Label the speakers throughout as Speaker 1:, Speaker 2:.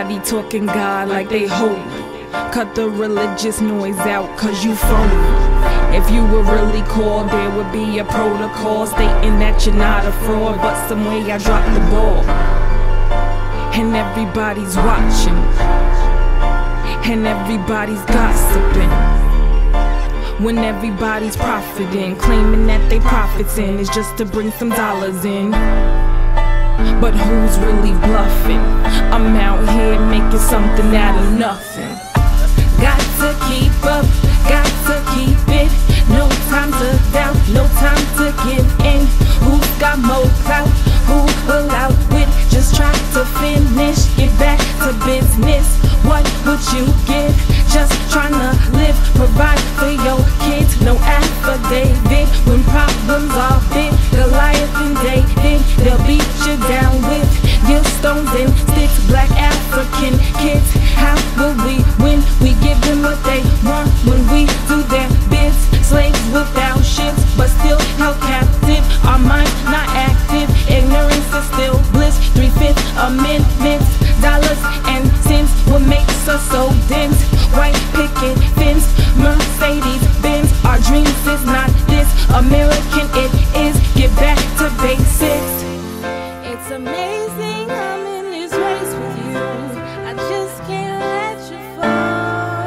Speaker 1: Everybody talking God like they holy. Cut the religious noise out, cause you phony. If you were really called, there would be a protocol stating that you're not a fraud, but some way I dropped the ball. And everybody's watching, and everybody's gossiping, when everybody's profiting, claiming that they profiting is just to bring some dollars in. But who's really bluffing? I'm out here making something out of nothing. Got to keep up, got to keep it. No time to doubt, no time to give in. Who's got more clout? Who will outwit? Just try to finish, get back to business. What would you give? Just trying to live, provide for your kids. No affidavit when problems are big. Goliath and David, they'll beat you down with your stones and sticks. Black African kids, how will we win? We give them what they want when we do their bids. Slaves without ships, but still held captive. Our mind not active, ignorance is still bliss. 3/5 amendments, dollars and cents, what makes us so dense? White picket fence, Mercedes Benz. Our dreams is not this American, it is. Get back to basics. It's amazing I'm in this race with you. I just can't let you fall.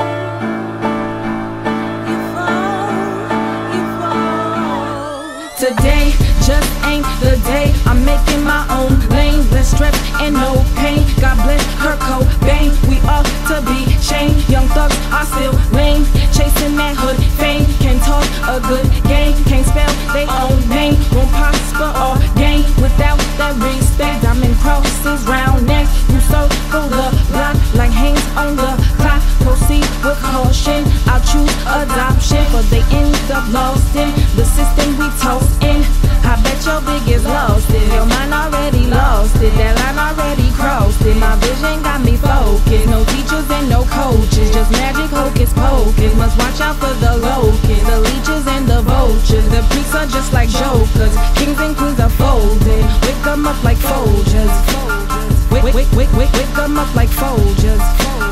Speaker 1: You fall. Today just ain't the day. I'm making my own lane, less stress and no pain. God bless Kurt Cobain. We ought to be shamed. Young thugs are still lame, chasing that hood fame. Can talk a good game, can't spell their own name. Won't prosper or gain without that respect. Diamond crosses round necks, you circle the block like hands on the clock. Proceed with caution, I'll choose adoption, but they end up lost in the system we toss in. I bet your biggest lost it, your mind already lost it. That line already crossed it, my vision got me focused. No teachers and no coaches, just magic hocus pocus. Must watch out for the locusts, the leeches and the vultures. The priests are just like jokers, kings and queens are folded. Wake them up like Folgers, wake them up like Folgers.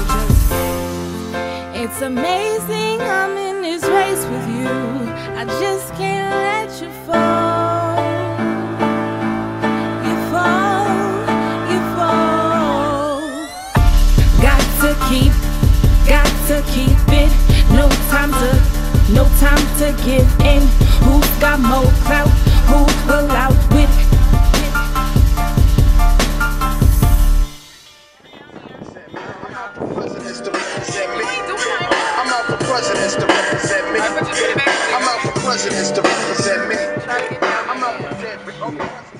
Speaker 1: It's amazing I'm in this race with you. I just can't let you fall. You fall. Got to keep it. No time to give in. Who's got more clout? Who will outwit?
Speaker 2: I'm out for presidents to represent me. I'm out for presidents to represent me. I'm out for presidents to represent me.